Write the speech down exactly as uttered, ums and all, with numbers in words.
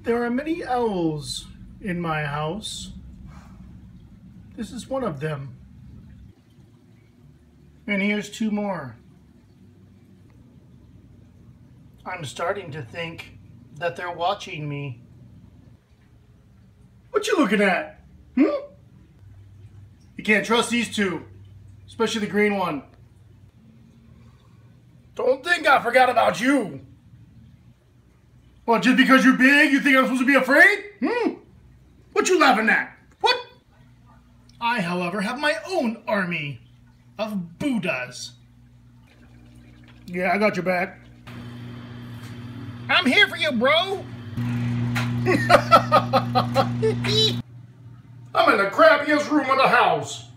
There are many owls in my house. This is one of them. And here's two more. I'm starting to think that they're watching me. What you looking at? Hmm? You can't trust these two, especially the green one. Don't think I forgot about you. Well, just because you're big, you think I'm supposed to be afraid? Hmm? What you laughing at? What? I, however, have my own army of Buddhas. Yeah, I got your back. I'm here for you, bro. I'm in the crappiest room in the house.